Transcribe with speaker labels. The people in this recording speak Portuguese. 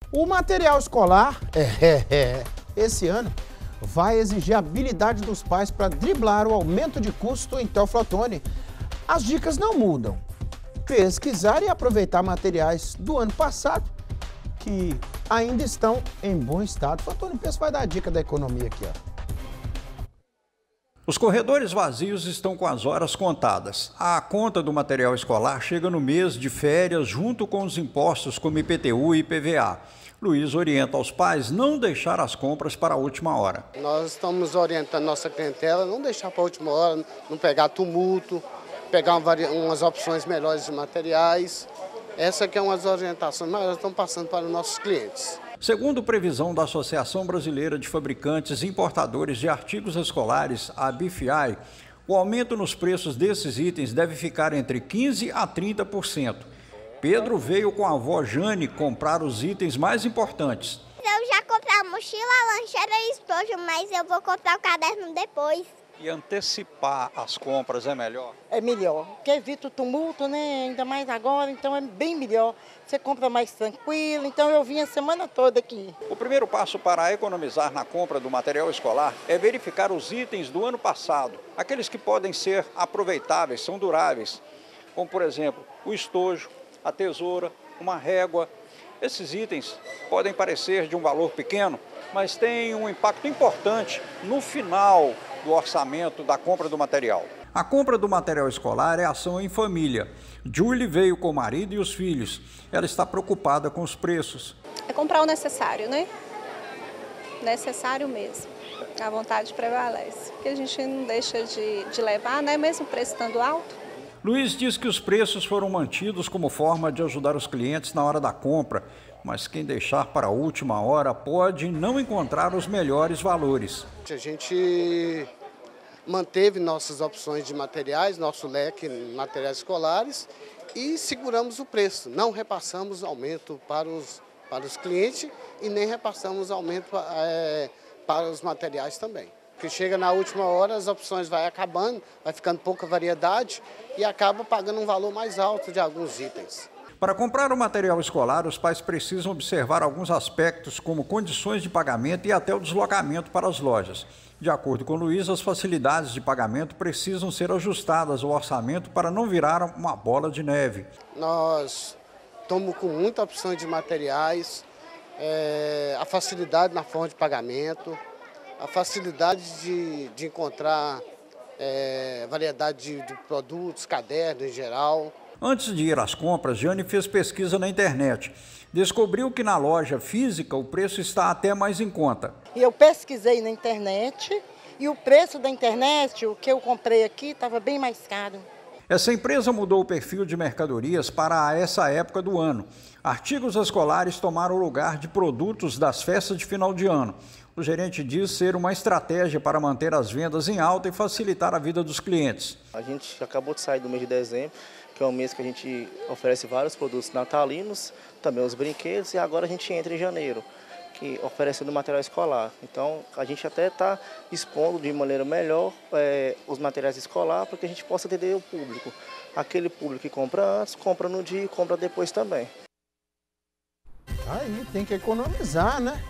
Speaker 1: O material escolar, esse ano, vai exigir a habilidade dos pais para driblar o aumento de custo em Teoflotone. As dicas não mudam. Pesquisar e aproveitar materiais do ano passado que ainda estão em bom estado. O Antônio Peço vai dar a dica da economia aqui, ó.
Speaker 2: Os corredores vazios estão com as horas contadas. A conta do material escolar chega no mês de férias junto com os impostos como IPTU e IPVA. Luiz orienta aos pais não deixar as compras para a última hora.
Speaker 3: Nós estamos orientando nossa clientela a não deixar para a última hora, não pegar tumulto, pegar umas opções melhores de materiais. Essa que é uma das orientações, mas nós estamos passando para os nossos clientes.
Speaker 2: Segundo previsão da Associação Brasileira de Fabricantes e Importadores de Artigos Escolares, a BFI, o aumento nos preços desses itens deve ficar entre 15% a 30%. Pedro veio com a avó Jane comprar os itens mais importantes.
Speaker 4: Eu já comprei a mochila, a lancheira e o estojo, mas eu vou comprar o caderno depois.
Speaker 2: E antecipar as compras é melhor?
Speaker 5: É melhor, porque evita o tumulto, né? Ainda mais agora, então é bem melhor. Você compra mais tranquilo, então eu vim a semana toda aqui.
Speaker 2: O primeiro passo para economizar na compra do material escolar é verificar os itens do ano passado. Aqueles que podem ser aproveitáveis, são duráveis, como por exemplo o estojo, a tesoura, uma régua. Esses itens podem parecer de um valor pequeno, mas têm um impacto importante no final do orçamento da compra do material. A compra do material escolar é ação em família. Julie veio com o marido e os filhos. Ela está preocupada com os preços.
Speaker 6: É comprar o necessário, né? Necessário mesmo. A vontade prevalece. Porque a gente não deixa de levar, né? Mesmo o preço estando alto.
Speaker 2: Luiz diz que os preços foram mantidos como forma de ajudar os clientes na hora da compra, mas quem deixar para a última hora pode não encontrar os melhores valores.
Speaker 3: A gente manteve nossas opções de materiais, nosso leque de materiais escolares e seguramos o preço. Não repassamos aumento para os clientes e nem repassamos aumento para os materiais também. Porque chega na última hora, as opções vai acabando, vai ficando pouca variedade e acaba pagando um valor mais alto de alguns itens.
Speaker 2: Para comprar o material escolar, os pais precisam observar alguns aspectos, como condições de pagamento e até o deslocamento para as lojas. De acordo com Luiz, as facilidades de pagamento precisam ser ajustadas ao orçamento para não virar uma bola de neve.
Speaker 3: Nós estamos com muita opção de materiais, a facilidade na forma de pagamento, a facilidade de encontrar variedade de produtos, cadernos em geral.
Speaker 2: Antes de ir às compras, Jane fez pesquisa na internet. Descobriu que na loja física o preço está até mais em conta.
Speaker 5: E eu pesquisei na internet e o preço da internet, o que eu comprei aqui, estava bem mais caro.
Speaker 2: Essa empresa mudou o perfil de mercadorias para essa época do ano. Artigos escolares tomaram o lugar de produtos das festas de final de ano. O gerente diz ser uma estratégia para manter as vendas em alta e facilitar a vida dos clientes.
Speaker 7: A gente acabou de sair do mês de dezembro, que é um mês que a gente oferece vários produtos natalinos, também os brinquedos, e agora a gente entra em janeiro, que oferecendo material escolar. Então, a gente até está expondo de maneira melhor os materiais escolares para que a gente possa atender o público. Aquele público que compra antes, compra no dia e compra depois também.
Speaker 1: Aí, tem que economizar, né?